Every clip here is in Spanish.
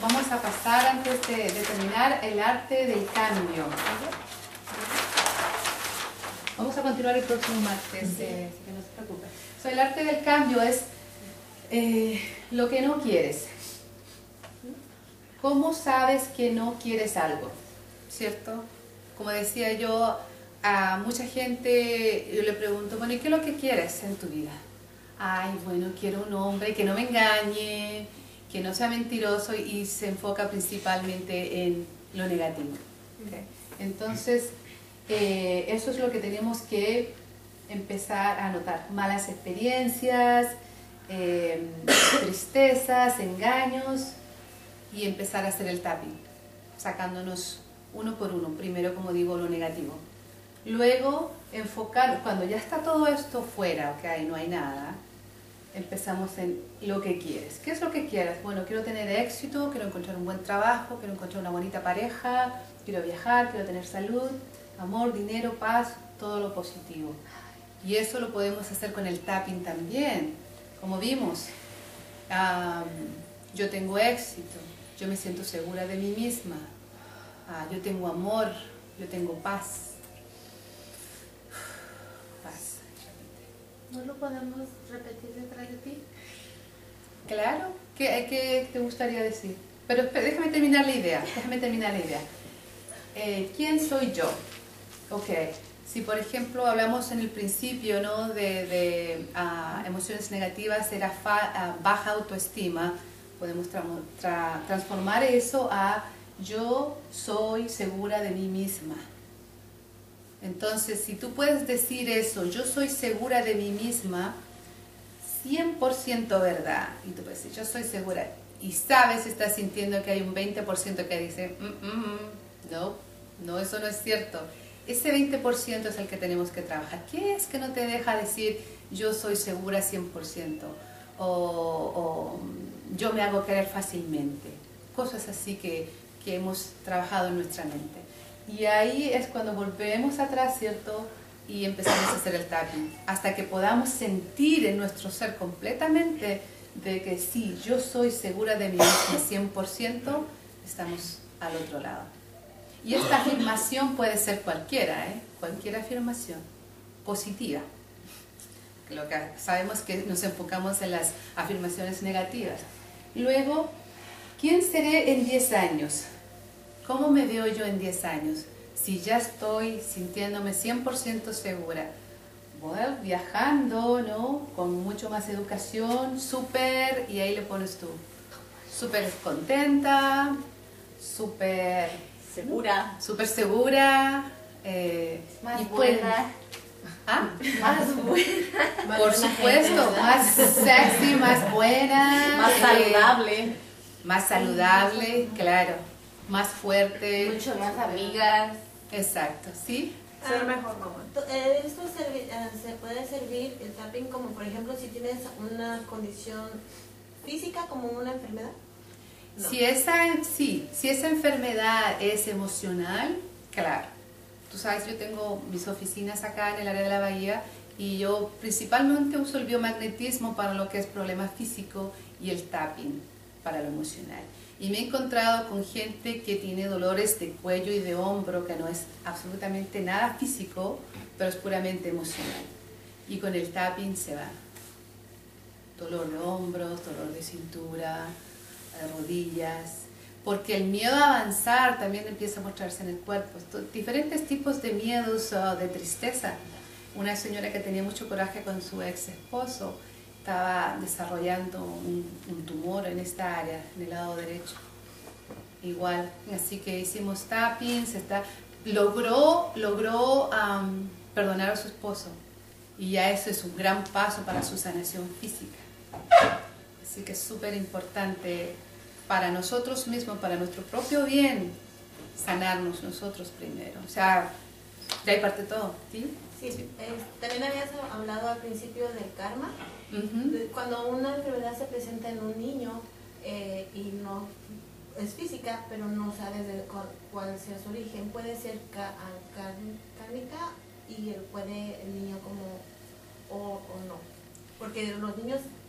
vamos a pasar, antes de terminar, el arte del cambio. Vamos a continuar el próximo martes, así que no se preocupe. El arte del cambio es lo que no quieres. ¿Cómo sabes que no quieres algo? ¿Cierto? Como decía yo, a mucha gente yo le pregunto, bueno, ¿y qué es lo que quieres en tu vida? Ay, bueno, quiero un hombre que no me engañe, que no sea mentiroso, y se enfoca principalmente en lo negativo. ¿Okay? Entonces, eso es lo que tenemos que empezar a notar. Malas experiencias, tristezas, engaños, y empezar a hacer el tapping, sacándonos uno por uno. Primero, como digo, lo negativo. Luego, enfocar, cuando ya está todo esto fuera, ok, no hay nada, empezamos en lo que quieres. ¿Qué es lo que quieres? Bueno, quiero tener éxito, quiero encontrar un buen trabajo, quiero encontrar una bonita pareja, quiero viajar, quiero tener salud, amor, dinero, paz, todo lo positivo. Y eso lo podemos hacer con el tapping también. Como vimos, yo tengo éxito, yo me siento segura de mí misma, yo tengo amor, yo tengo paz. Paz. ¿No lo podemos repetir detrás de ti? Claro, ¿qué te gustaría decir? Pero déjame terminar la idea, ¿quién soy yo? Ok, si por ejemplo hablamos en el principio, ¿no?, de emociones negativas, era baja autoestima, podemos transformar eso a yo soy segura de mí misma. Entonces, si tú puedes decir eso, yo soy segura de mí misma, 100% verdad, y tú puedes decir, yo soy segura, y sabes, estás sintiendo que hay un 20% que dice, no, eso no es cierto. Ese 20% es el que tenemos que trabajar. ¿Qué es que no te deja decir, yo soy segura 100%? O yo me hago querer fácilmente. Cosas así que hemos trabajado en nuestra mente. Y ahí es cuando volvemos atrás, ¿cierto? Y empezamos a hacer el tapping. Hasta que podamos sentir en nuestro ser completamente de que sí, yo soy segura de mí misma 100%, estamos al otro lado. Y esta afirmación puede ser cualquiera, cualquier afirmación positiva. Lo que sabemos que nos enfocamos en las afirmaciones negativas. Luego, ¿quién seré en 10 años? ¿Cómo me veo yo en 10 años? Si ya estoy sintiéndome 100% segura, bueno, viajando, ¿no?, con mucho más educación, súper, y ahí le pones tú, súper contenta, súper segura, más buena. Más buena. Por supuesto, más sexy, más buena. Más saludable, claro. Más fuerte. Mucho más amigas. Exacto, ¿sí? Ser mejor mamá. ¿Esto se puede servir el tapping como, por ejemplo, si tienes una condición física como una enfermedad? No. Si esa enfermedad es emocional, claro. Tú sabes, yo tengo mis oficinas acá en el área de la Bahía y yo principalmente uso el biomagnetismo para lo que es problema físico y el tapping para lo emocional. Y me he encontrado con gente que tiene dolores de cuello y de hombro, que no es absolutamente nada físico, pero es puramente emocional. Y con el tapping se va. Dolor de hombros, dolor de cintura, rodillas, porque el miedo a avanzar también empieza a mostrarse en el cuerpo. Diferentes tipos de miedos, de tristeza. Una señora que tenía mucho coraje con su ex esposo estaba desarrollando un tumor en esta área, en el lado derecho. Igual, así que hicimos tapping, logró perdonar a su esposo, y ya eso es un gran paso para su sanación física. Así que es súper importante para nosotros mismos, para nuestro propio bien, sanarnos nosotros primero. O sea, de ahí parte todo, ¿sí? Sí. También habías hablado al principio del karma. Uh-huh. Cuando una enfermedad se presenta en un niño y no es física, pero no sabes cuál sea su origen, puede ser kármica y el niño como o no. Porque los niños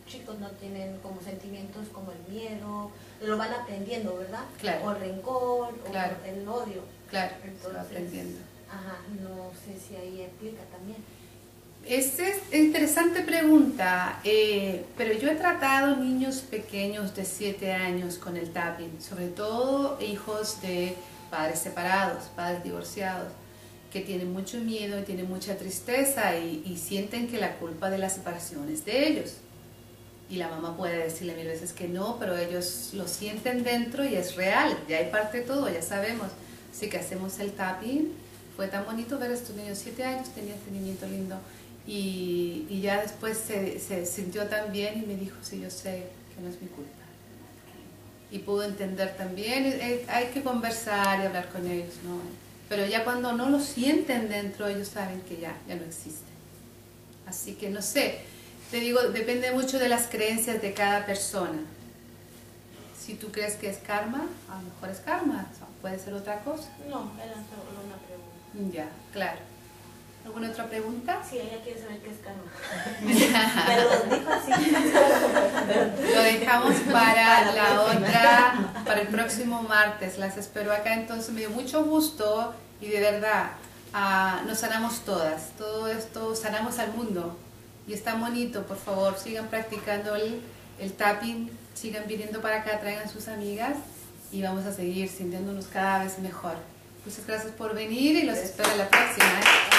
chicos no tienen como sentimientos como el miedo, lo van aprendiendo, ¿verdad? Claro. O el rencor, Claro. o el odio. Claro, se va Entonces, aprendiendo. Ajá, no sé si ahí explica también. Esa es interesante pregunta, pero yo he tratado niños pequeños de 7 años con el tapping, sobre todo hijos de padres separados, padres divorciados, que tienen mucho miedo y tienen mucha tristeza y sienten que la culpa de la separación es de ellos. Y la mamá puede decirle 1000 veces que no, pero ellos lo sienten dentro y es real, ya hay parte de todo, ya sabemos. Así que hacemos el tapping. Fue tan bonito ver a estos niños, 7 años, tenía entendimiento lindo. Y ya después se sintió tan bien y me dijo, sí, yo sé que no es mi culpa. Y pudo entender también, hay que conversar y hablar con ellos, ¿no? Pero ya cuando no lo sienten dentro, ellos saben que ya no existe. Así que no sé, te digo, depende mucho de las creencias de cada persona. Si tú crees que es karma, a lo mejor es karma, o sea, puede ser otra cosa. No, era solo una pregunta. Ya, claro. ¿Alguna otra pregunta? Sí, ella quiere saber qué es karma. Pero lo dijo así. Lo dejamos para la otra, para el próximo martes. Las espero acá. Entonces me dio mucho gusto y de verdad nos sanamos todas. Todo esto, sanamos al mundo. Y está bonito, por favor, sigan practicando el tapping, sigan viniendo para acá, traigan sus amigas y vamos a seguir sintiéndonos cada vez mejor. Muchas gracias por venir y los espero en la próxima.